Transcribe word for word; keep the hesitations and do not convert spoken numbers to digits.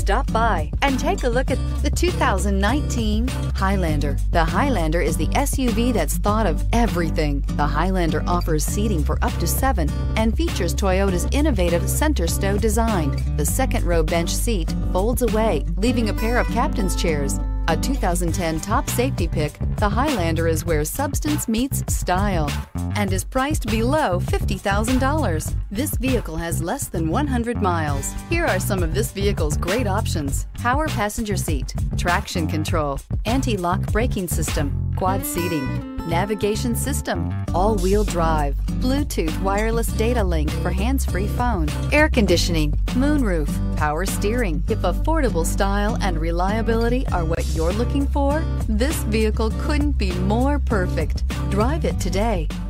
Stop by and take a look at the two thousand nineteen Highlander. The Highlander is the S U V that's thought of everything. The Highlander offers seating for up to seven and features Toyota's innovative center stow design. The second row bench seat folds away, leaving a pair of captain's chairs. A two thousand ten top safety pick, the Highlander is where substance meets style and is priced below fifty thousand dollars. This vehicle has less than one hundred miles. Here are some of this vehicle's great options: power passenger seat, traction control, anti-lock braking system, quad seating, navigation system, all-wheel drive, Bluetooth wireless data link for hands-free phone, air conditioning, moonroof, power steering. If affordable style and reliability are what you're looking for, this vehicle couldn't be more perfect. Drive it today.